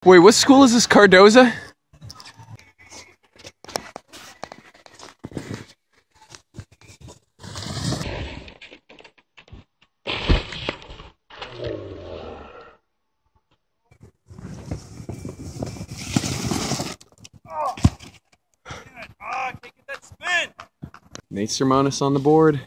Wait, what school is this, Cardoza? Can't get that spin. Nate Sermonis on the board.